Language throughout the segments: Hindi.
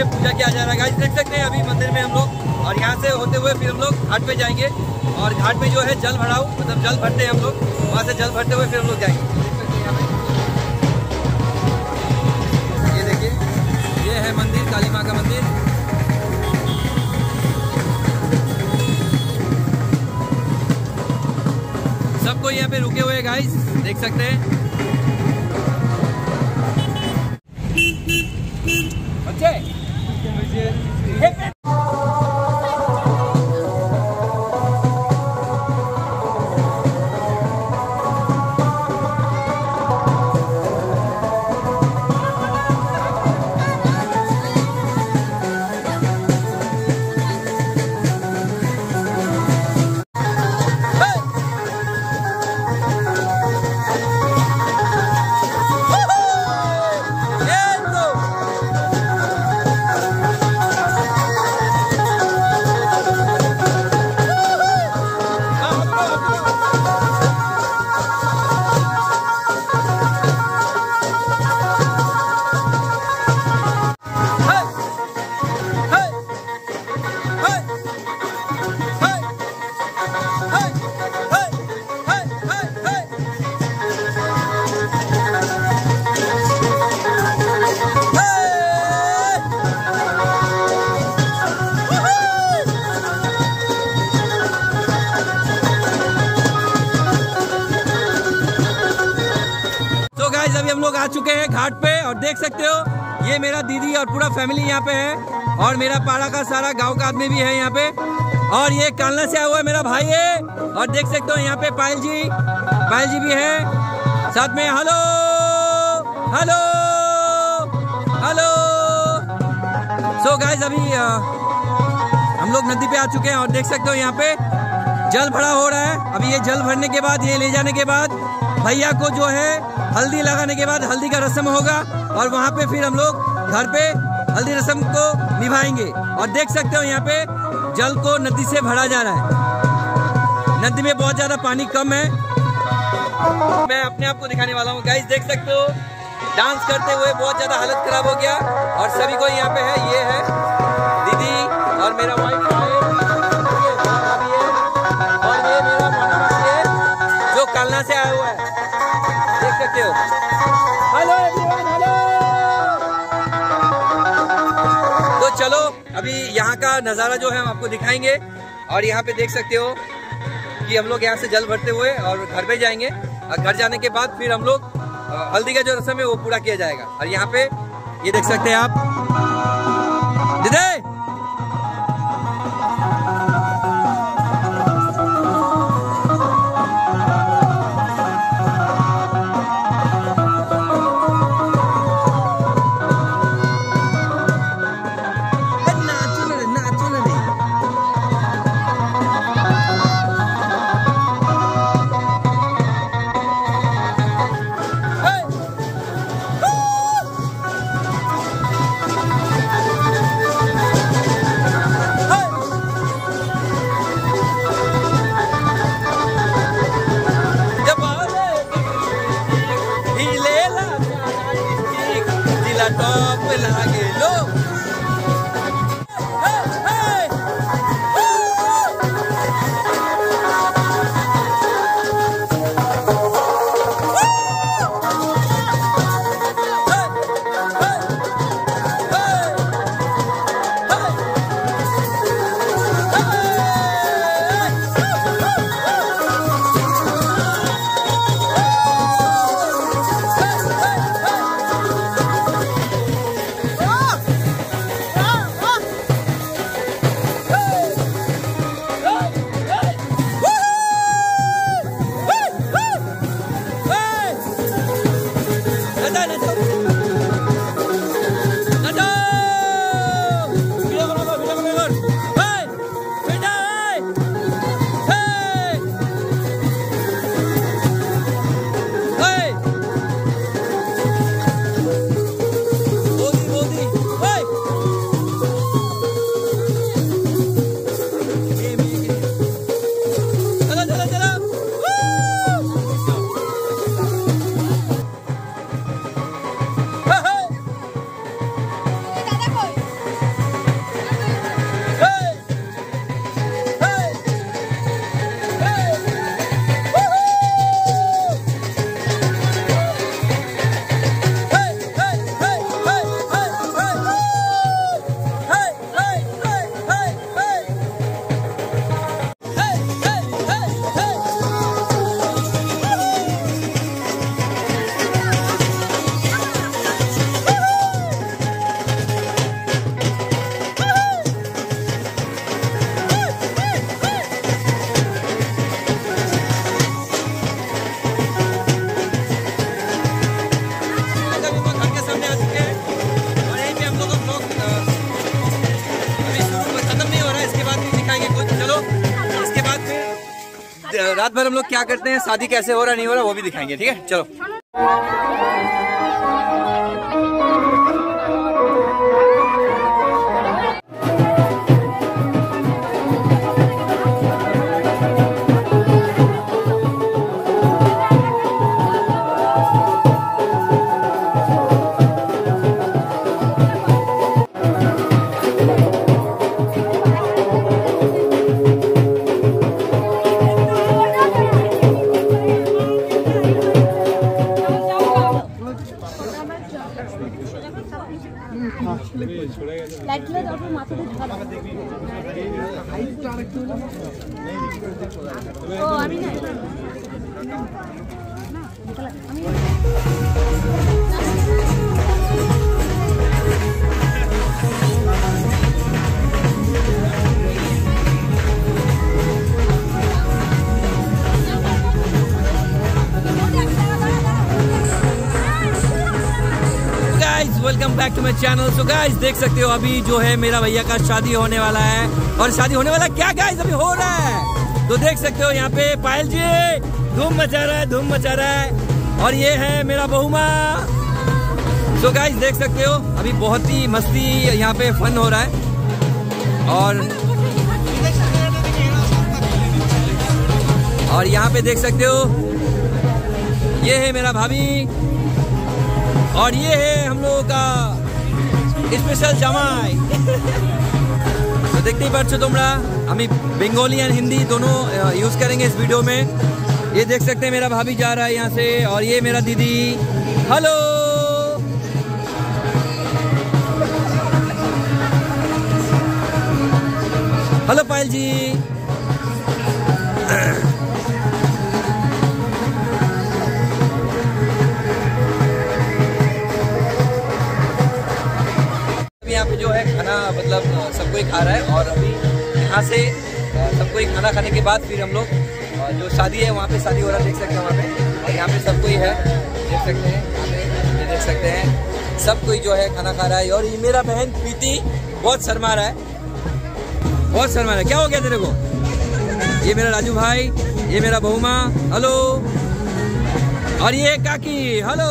पूजा किया जा रहा है। गाइस देख सकते हैं अभी मंदिर में हम लोग, और यहाँ से होते हुए फिर हम लोग घाट पे जाएंगे, और घाट पे जो है जल भराऊ, मतलब जल भरते हैं हम लोग, वहाँ से जल भरते हुए फिर हम लोग जाएंगे। ये देखिए, ये है मंदिर, काली माँ का मंदिर। सब कोई यहाँ पे रुके हुए हैं गाइस, देख सकते हैं। अभी हम लोग आ चुके हैं घाट पे, और देख सकते हो ये मेरा दीदी और पूरा फैमिली यहाँ पे है, और मेरा पाड़ा का सारा गांव का आदमी भी है यहाँ पे, और ये कालना से आया हुआ है मेरा भाई है, और देख सकते हो यहाँ पे पायल जी भी है साथ में। Hello hello hello. So guys अभी हम लोग नदी पे आ चुके हैं, और देख सकते हो यहाँ पे जल भरा हो रहा है। अभी ये जल भरने के बाद, ये ले जाने के बाद भैया को जो है हल्दी लगाने के बाद हल्दी का रस्म होगा, और वहाँ पे फिर हम लोग घर पे हल्दी रस्म को निभाएंगे। और देख सकते हो यहाँ पे जल को नदी से भरा जा रहा है। नदी में बहुत ज्यादा पानी कम है। मैं अपने आप को दिखाने वाला हूँ गाइस, देख सकते हो डांस करते हुए बहुत ज्यादा हालत खराब हो गया, और सभी को यहाँ पे है, ये है दीदी और मेरा वाइफ है, और ये मेरा मामा है जो कालना से आया हुआ है, देख सकते हो। Hello everyone, hello. तो चलो अभी यहाँ का नज़ारा जो है हम आपको दिखाएंगे, और यहाँ पे देख सकते हो कि हम लोग यहाँ से जल भरते हुए और घर पे जाएंगे, और घर जाने के बाद फिर हम लोग हल्दी का जो रस्म है वो पूरा किया जाएगा। और यहाँ पे ये देख सकते हैं आप दीदी। रात भर हम लोग क्या करते हैं, शादी कैसे हो रहा नहीं हो रहा वो भी दिखाएंगे, ठीक है। चलो welcome back to my channel. So guys देख सकते हो अभी जो है मेरा भैया का शादी होने वाला है, और शादी होने वाला क्या गाइस अभी हो रहा है, तो देख सकते हो यहाँ पे पायल जी धूम मचा रहा है, धूम मचा रहा है, और ये है मेरा बहू माँ। सो गाइस देख सकते हो अभी बहुत ही मस्ती यहाँ पे फन हो रहा है, और यहाँ पे देख सकते हो ये है मेरा भाभी, और ये है हम लोगों का स्पेशल जमाई। तो देखते ही पाচ্ছ তোমরা, আমি बंगाली एंड हिंदी दोनों यूज करेंगे इस वीडियो में। ये देख सकते हैं मेरा भाभी जा रहा है यहाँ से, और ये मेरा दीदी। Hello hello Payal ji. यहाँ पे जो है खाना मतलब सब कोई खा रहा है, और अभी यहाँ से सब कोई खाना खाने के बाद फिर हम लोग जो शादी है वहाँ पे शादी हो रहा है, देख सकते हैं वहाँ पे, और यहाँ पे सब कोई है देख सकते हैं, यहाँ पे ये देख सकते हैं सब कोई जो है खाना खा रहा है। और ये मेरा बहन प्रीति बहुत शर्मा रहा है, बहुत शर्मा रहा है। क्या हो गया तेरे को? ये मेरा राजू भाई, ये मेरा बहू माँ, हेलो, और ये काकी, हेलो,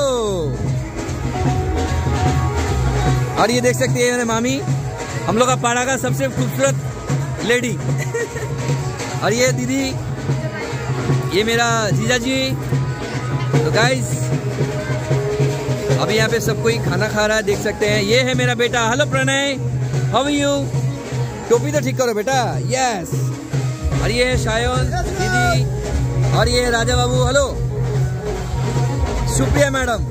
और ये देख सकते हैं मेरे मामी, हम लोग का पाड़ा का सबसे खूबसूरत लेडी। और ये दीदी, ये मेरा जीजा जी। तो गाइस अभी यहाँ पे सब कोई खाना खा रहा है, देख सकते हैं। ये है मेरा बेटा, hello Pranay, how are you? टोपी तो ठीक करो बेटा, यस। और ये है शायन दीदी, और ये है राजा बाबू, हेलो, सुप्रिया मैडम।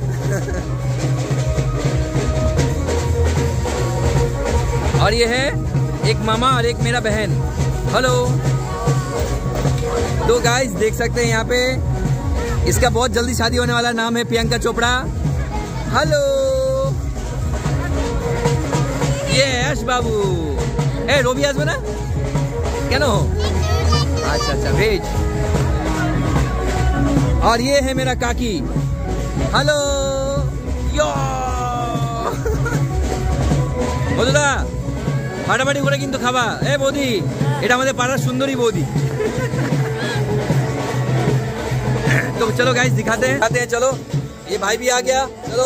और ये है एक मामा और एक मेरा बहन, हेलो। तो गाइस देख सकते हैं यहाँ पे इसका बहुत जल्दी शादी होने वाला, नाम है प्रियंका चोपड़ा, हेलो। ये यश बाबू, ए रोबी आज बना क्या नो? अच्छा अच्छा भेज। और ये है मेरा काकी, हेलो यो। বন্ধুরা ফাটাফাটি করে কিন্তু খাবা। এ বৌদি, এটা আমাদের পাড়ার সুন্দরী বৌদি। तो चलो गाइस दिखाते हैं, चलो ये भाई भी आ गया, चलो।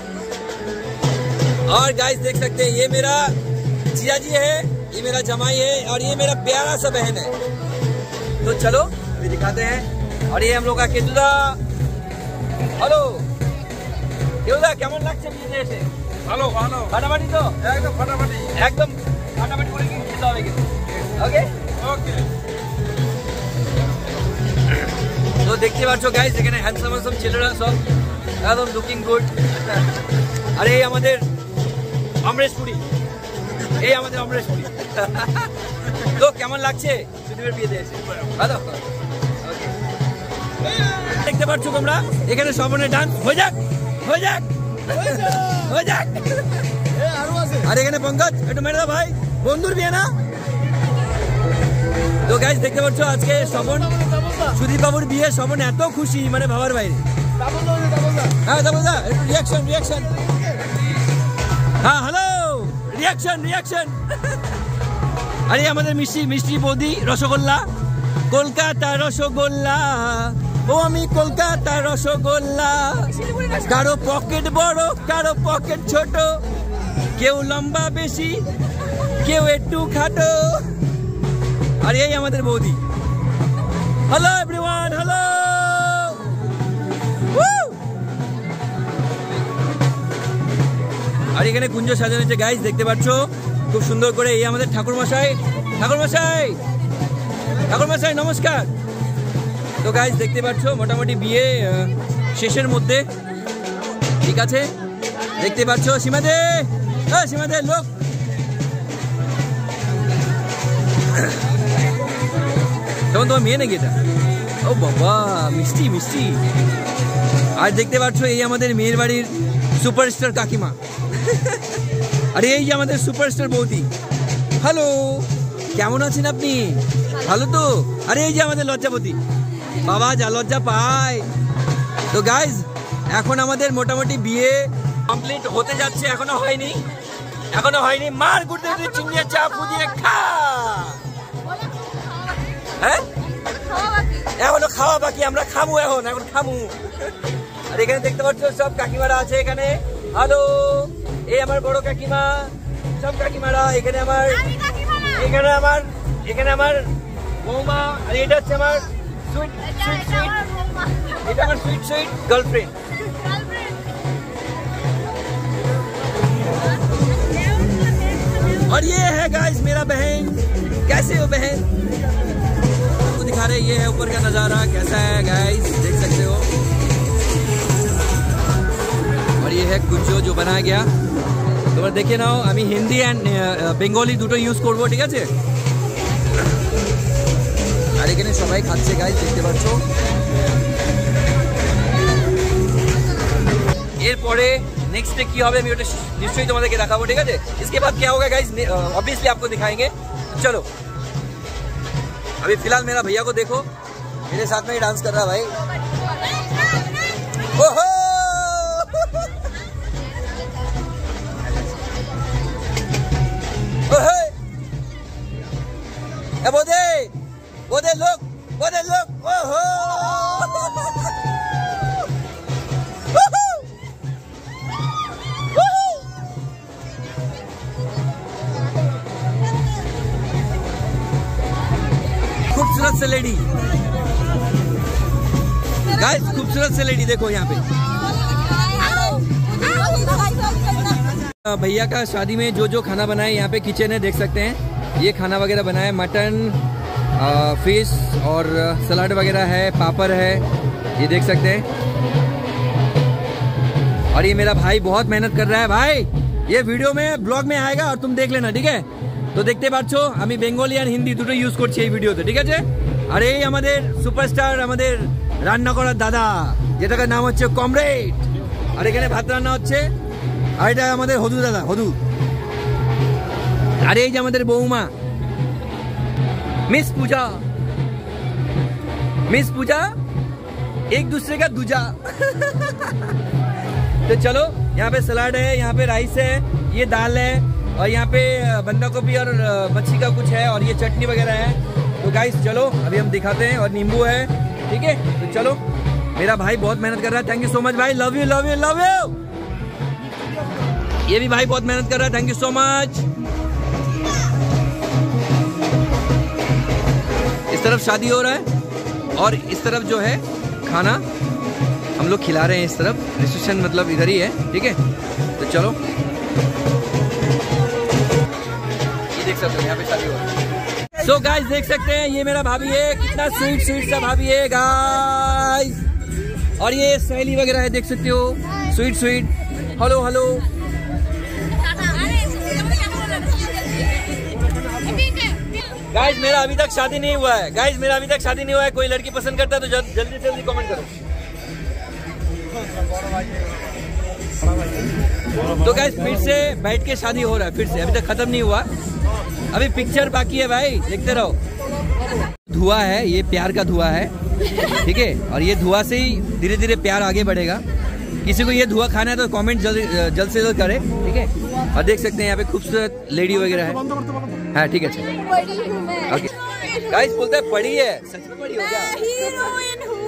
और गाइस देख सकते हैं ये मेरा जिया जी है, ये मेरा जमाई है, और ये मेरा प्यारा सा बहन है। तो चलो अभी दिखाते हैं। और ये हम लोग का केतुदा, हेलो केतुदा, কেমন লাগছে বিয়ে এসে? ভালো ভালো, ফাটাফাটি তো, একদম ফাটাফাটি, একদম ফাটাফাটি করে খেতে হবে কিন্তু, ওকে ওকে। তো দেখতে পাচ্ছ গাইস এখানে হ্যান্ডসাম হ্যান্ডসাম ছেলেরা সব একদম লুকিং গুড। আর এই আমাদের অমরেশপুরি, এই আমাদের অমরেশপুরি। তো কেমন লাগছে সুদীপের বিয়েতে এসে? ভালো, ওকে। দেখতে পাচ্ছ তোমরা এখানে শ্রবণের ডান্স হয়ে যাক, হয়ে যাক, হয়ে যাক। আর এখানে পঙ্কজ, একটু মেরে দাও ভাই, বন্ধুর বিয়ে না। তো গাইস দেখতে পাচ্ছ আজকে শ্রবণ, সুদীপ বাবুর বিয়ে, শ্রবণ এত খুশি মানে ভাবার বাইরে। হ্যাঁ দাদা একটু রিয়াকশন, রিয়াকশন, হ্যাঁ হ্যালো, রিয়াকশন, রিয়াকশন। আরে আমাদের মিষ্টি মিষ্টি বৌদি রসগোল্লা, কলকাতা রসগোল্লা, ও আমি কলকাতা রসগোল্লা। কারো পকেট বড়, কারো পকেট ছোট, কেউ লম্বা বেশি, কেউ একটু খাটো। আর এই আমাদের বৌদি। Hello everyone, hello. আর এখানে কুঞ্জ সাজানো হয়েছে গাইস, দেখতে পাচ্ছ খুব সুন্দর করে। এই আমাদের ঠাকুর মশাই, ঠাকুর মশাই, ঠাকুর মশাই নমস্কার। তো গাইস দেখতে পাচ্ছ মোটামুটি বিয়ে শেষের মধ্যে, ঠিক আছে। দেখতে পাচ্ছ সীমাদে, সীমাদে লোক। তখন তোমার মেয়ে নাকি এটা? ও বাবা, মিষ্টি মিষ্টি। আর দেখতে পাচ্ছ এই আমাদের মেয়ের বাড়ির সুপারস্টার কাকিমা। আর এই যে আমাদের সুপারস্টার বৌদি। হ্যালো, কেমন আছেন আপনি? ভালো তো? আরে এই যে আমাদের লজ্জাপতি বাবা, যা লজ্জা পায়। তো গাইজ এখন আমাদের মোটামুটি বিয়ে কমপ্লিট হতে যাচ্ছে, এখনো হয়নি, এখনো হয়নি। মার গুড়ে চিংড়ি চাপ দিয়ে খা। হ্যাঁ, এখনো খাওয়া বাকি, আমরা খামু, এখন খামু। আর এখানে দেখতে পাচ্ছ সব কাকিমারা আছে এখানে। হ্যালো, এই আমার বড় কাকিমা, সব কাকিমারা এখানে। আমার এখানে আমার বৌমা। আর এটা হচ্ছে আমার সুইট সুইট সুইট, এটা আমার সুইট সুইট গার্লফ্রেন্ড। और ये है गाइस मेरा बहन। कैसे हो बहन? आपको दिखा रहे, ये है ऊपर का नजारा, कैसा है गाइस, देख सकते हो। और ये है कुछ जो बनाया गया। তোমরা দেখে নাও, আমি হিন্দি এন্ড বেঙ্গলি দুটো ইউজ করবো, ঠিক আছে। আর এখানে সবাই খাচ্ছে গাইস, দেখতে পাচ্ছ। এরপরে नेक्स्ट डे की होगा, निश्चय तुम्हारे देखाबो, ठीक है। इसके बाद क्या होगा गाइस, ऑब्वियसली आपको दिखाएंगे। चलो अभी फिलहाल मेरा भैया को देखो, मेरे साथ में ही डांस कर रहा भाई। ओहो ओहे, बोदे बोदे लोग, बोदे लोग। ओहो खूबसूरत से लेडी गाइस, खूबसूरत से लेडी देखो यहाँ पे। भैया का शादी में जो जो खाना बनाए, यहाँ पे किचन है, देख सकते हैं। ये खाना वगैरह बनाया, मटन, फिश और सलाद वगैरह है, पापड़ है, ये देख सकते हैं। और ये मेरा भाई बहुत मेहनत कर रहा है भाई। ये वीडियो में ब्लॉग में आएगा और तुम देख लेना, ठीक है। তো দেখতে পাচ্ছ আমি বেঙ্গলি আর হিন্দি দুটো ইউজ করছি এই ভিডিওতে, ঠিক আছে। আর এই আমাদের সুপারস্টার, আমাদের রান্না করার দাদা, যেটার নাম হচ্ছে কমরেড। আর এখানে ভাত রান্না হচ্ছে। আর এটা আমাদের হদু দাদা, হদু। আর এই যে আমাদের বৌমা मिस पूजा, मिस पूजा एक दूसरे का दूजा। तो चलो, यहाँ पे सलाद है, यहाँ पे राइस है, ये दाल है, और यहाँ पे बंदा गोभी और मच्छी का कुछ है, और ये चटनी वगैरह है। तो गाइस चलो अभी हम दिखाते हैं। और नींबू है, ठीक है। तो चलो, मेरा भाई बहुत मेहनत कर रहा है, थैंक यू सो मच भाई, love you love you love you. ये भी भाई बहुत मेहनत कर रहा है, थैंक यू सो मच। इस तरफ शादी हो रहा है और इस तरफ जो है खाना हम लोग खिला रहे हैं। इस तरफ रिसेप्शन मतलब इधर ही है, ठीक है। तो चलो, देख सकते हो यहाँ पे शादी हो रही है। सो गाइस देख सकते हैं, ये मेरा भाभी है, कितना स्वीट स्वीट सा भाभी है गाइस। और ये सहेली वगैरह है, देख सकते हो, sweet sweet. Hello hello. Guys मेरा अभी तक शादी नहीं हुआ है, गाइस मेरा अभी तक शादी नहीं हुआ है। कोई लड़की पसंद करता है तो जल्दी से जल्दी कमेंट करो। तो गाइस फिर से बैठ के शादी हो रहा है, फिर से, अभी तक खत्म नहीं हुआ, अभी पिक्चर बाकी है भाई, देखते रहो। धुआं है, ये प्यार का धुआं है, ठीक है। और ये धुआं से ही धीरे धीरे प्यार आगे बढ़ेगा। किसी को ये धुआं खाना है तो कमेंट जल्द से जल्द करे, ठीक है। और देख सकते हैं यहाँ पे खूबसूरत लेडी वगैरह है। हाँ ठीक है, ओके। गाइस बोलते हैं पढ़ी है, सच में पढ़ी हो क्या? हीरोइन हूँ।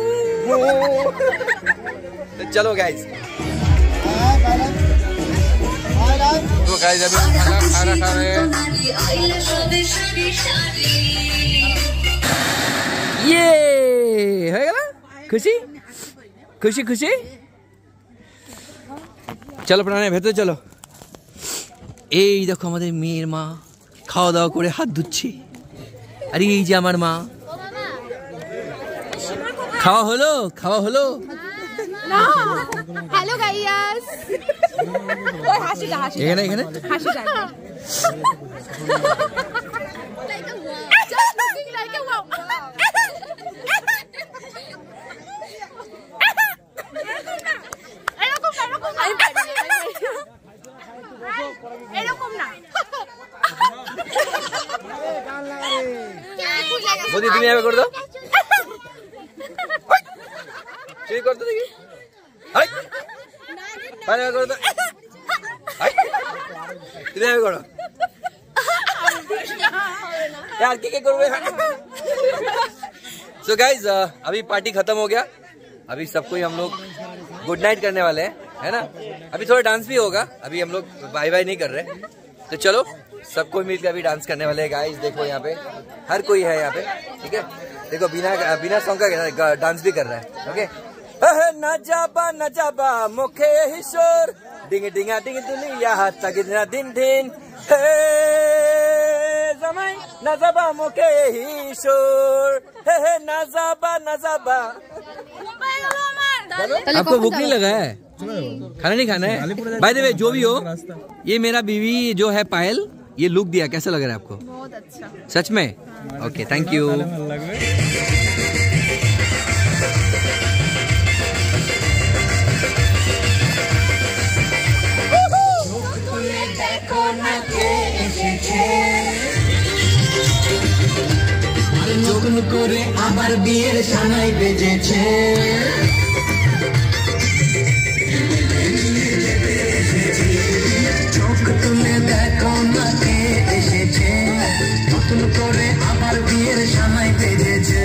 तो चलो गाइस, तो गाइस अभी खाना खा रहे हैं। ये है ना खुशी खुशी खुशी। চলো প্রাণে ভেতরে চলো। এই দেখো আমাদের মেয়ের মা খাওয়া দাওয়া করে হাত ধুচ্ছে। আর এই যে আমার মা। খাওয়া হলো খাওয়া হলো। Hello guys. ওই হাসিটা হাসি। এখানে এখানে হাসিটা। Like a wow. Just looking like a wow. Modi তুমি এভাবে করে দাও। চুরি করতে দেখি। হাই পারে করে দাও। হাই তুমি এভাবে করো। यार क्या करोगे? So guys, अभी पार्टी खत्म हो गया। अभी सबको ही हम लोग गुड नाइट करने वाले हैं, है ना? अभी थोड़ा डांस भी होगा, अभी हम लोग बाय बाय नहीं कर रहे। तो चलो सबको मिलकर अभी डांस करने वाले हैं गाइस। देखो यहाँ पे हर कोई है यहाँ पे, ठीक है? देखो बिना सॉन्ग का डांस भी कर रहा है। ओके न जाबा मुखे हिशोर डिंग डिंगा डिंग दुनिया तगिना दिन दिन हे जमाई न जाबा मुखे हिशोर हे न जाबा। आपको भूख नहीं लगा है? खाना नहीं खाना है? बाय द वे जो भी हो, ये मेरा बीवी जो है पायल, ये लुक दिया, कैसा लग रहा है आपको? बहुत अच्छा। सच में? Okay thank you. যখন করে আবার বিয়ের সানাই বেজেছে, চোখ তুলে দেখো না কে এসেছে, নতুন করে আবার বিয়ের সানাই বেজেছে।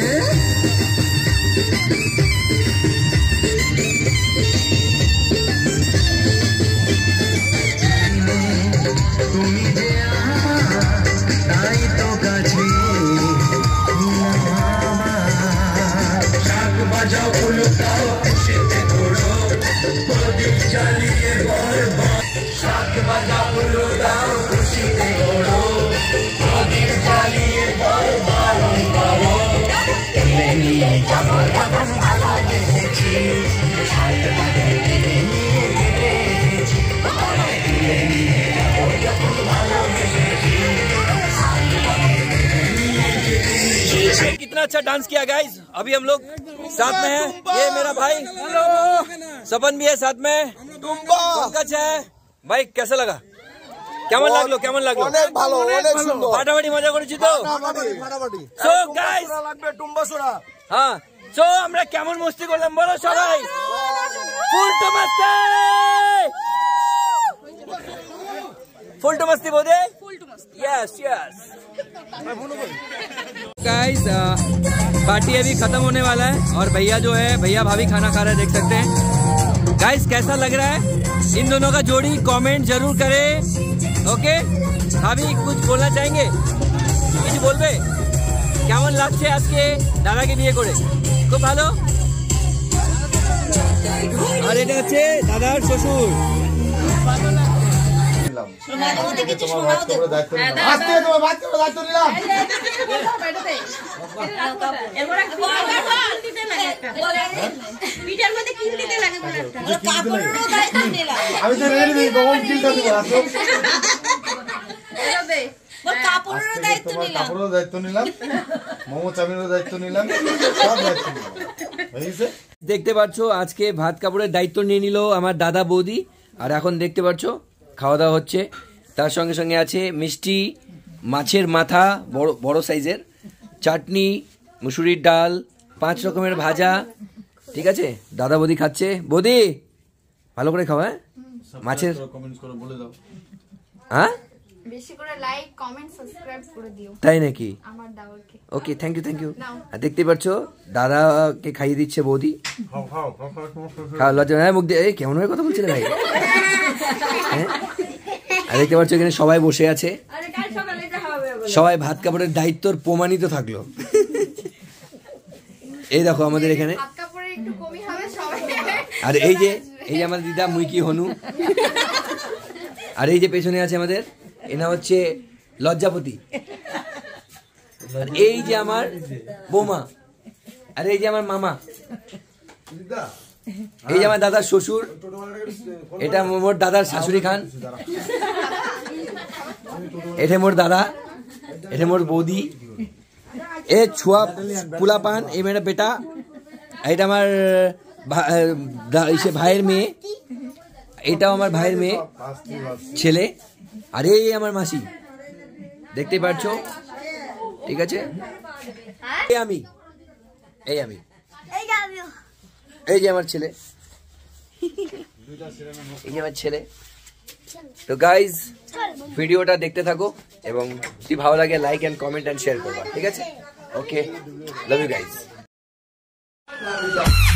তুমি যে তাই তো কাছে শাক বাজাও উলুটাও এসেতে ঘোড়ো প্রদীপ জ্বালিয়ে বরবাদ, শাক বাজাও উলুটাও খুশিতে ঘোড়ো প্রদীপ জ্বালিয়ে বরবাদ করো। এলে নিয়ে যাবো যখন ভালো এসেছি, শাক বাজাও নিয়ে গেটে এসেছি, এলে নিয়ে যাবো যখন ভালো এসেছি। कितना अच्छा डांस किया गाइस। अभी हम लोग साथ में हैं, ये मेरा भाई सपन भी है साथ में, पंकज है। भाई कैसा लगा? কেমন লাগলো? কেমন লাগলো? অনেক ভালো, অনেক সুন্দর। ফাটাফাটি মজা করেছি তো। সো গাইস লাগবে টুম্বা সোনা। হ্যাঁ, সো আমরা কেমন মস্তি করলাম বলো সবাই? ফুল টু মস্তি, फुल टू मस्ती बोले। यस यस गाइस, पार्टी अभी खत्म होने वाला है और भैया जो है भैया भाभी खाना खा रहे हैं, देख सकते हैं गाइस। कैसा लग रहा है इन दोनों का जोड़ी? कमेंट जरूर करें। ओके भाभी कुछ बोलना चाहेंगे? कुछ बोलबे? কেমন লাগছে আজকে দাদাকে বিয়ে করে? খুব ভালো। আর এটা হচ্ছে দাদার শ্বশুর। দেখতে পাচ্ছ আজকে ভাত কাপড়ের দায়িত্ব নিয়ে নিল আমার দাদা বৌদি। আর এখন দেখতে পাচ্ছ খাওয়া দাওয়া হচ্ছে, তার সঙ্গে সঙ্গে আছে মিষ্টি, মাছের মাথা বড় সাইজের, চাটনি, মুসুরির ডাল, 5 রকমের ভাজা। ঠিক আছে, দাদা বৌদি খাচ্ছে। বৌদি ভালো করে খাওয়া। হ্যাঁ মাছের, হ্যাঁ বেশি করে লাইক কমেন্ট সাবস্ক্রাইব করে দিও তাই নাকি? আমার দাওয়াকে। ওকে, থ্যাংক ইউ। আর দেখতে পাচ্ছ দাদাকে খাইয়ে দিচ্ছে বৌদি। খাওয়া লজ্জা হ্যাঁ মুখ দিয়ে কেমন ভাবে কথা বলছিলে ভাই? হ্যাঁ, আর দেখতে পাচ্ছ এখানে সবাই বসে আছে, সবাই ভাত কাপড়ের দায়িত্বর প্রমাণিত থাকলো। এই দেখো আমাদের এখানে, আর এই যে আমাদের দিদা মুইকি হনু, আর এই যে পেছনে আছে আমাদের এনা হচ্ছে লজ্জাপতি, আর এই যে আমার বৌমা, আর এই যে আমার মামা, এই যে আমার দাদার শ্বশুর, এটা মোর দাদার শাশুড়ি খান, এটা মোর দাদা, এটা মোর বৌদি, এ ছুয়া পুলা পান, এই মেয়েটা বেটা, এটা আমার ভাইয়ের মেয়ে, এটাও আমার ভাইয়ের মেয়ে ছেলে, আর এই আমার মাসি, দেখতে পাচ্ছ? ঠিক আছে, এই যে আমার ছেলে, এই যে আমার ছেলে। তো গাইজ ভিডিওটা দেখতে থাকো এবং যদি ভালো লাগে like and comment and share করবা, ঠিক আছে? Okay, love you guys.